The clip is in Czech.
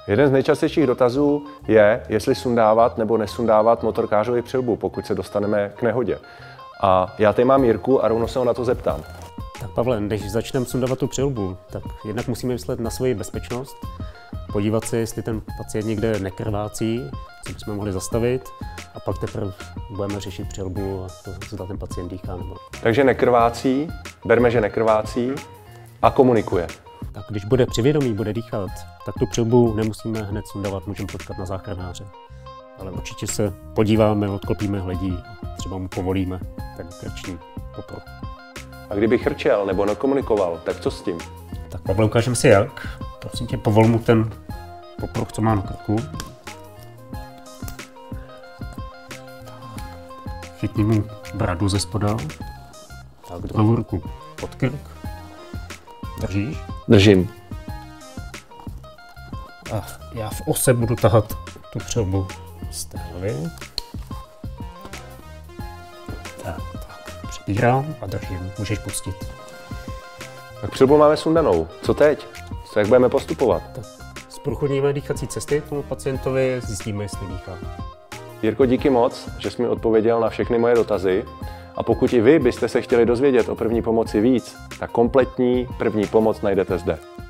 Jeden z nejčastějších dotazů je, jestli sundávat nebo nesundávat motorkářovi přilbu, pokud se dostaneme k nehodě. A já tady mám Jirku a rovnou se ho na to zeptám. Tak Pavle, než začneme sundávat tu přilbu, tak jednak musíme myslet na svoji bezpečnost, podívat se, jestli ten pacient někde nekrvácí, co bychom mohli zastavit, a pak teprve budeme řešit přilbu a to, zda ten pacient dýchá nebo. Takže nekrvácí, berme, že nekrvácí a komunikuje. Tak když bude při vědomí, bude dýchat, tak tu přilbu nemusíme hned sundávat, můžeme počkat na záchranáře. Ale určitě se podíváme, odklopíme hledí a třeba mu povolíme ten krční popor. A kdyby chrčel nebo nekomunikoval, tak co s tím? Tak Pavle, ukážeme si jak. Prosím tě, povol mu ten popruh, co má na krku. Chytni mu bradu ze spoda. Tak, druhou ruku pod krk. Držíš? Držím. A já v ose budu tahat tu přilbu z té hlavy. Tak, připírám a držím. Můžeš pustit. Tak přilbu máme sundanou. Co teď? Jak budeme postupovat? Tak zprůchodníme dýchací cesty tomu pacientovi, zjistíme, jestli dýchá. Jirko, díky moc, že jsi mi odpověděl na všechny moje dotazy. A pokud i vy byste se chtěli dozvědět o první pomoci víc, tak kompletní první pomoc najdete zde.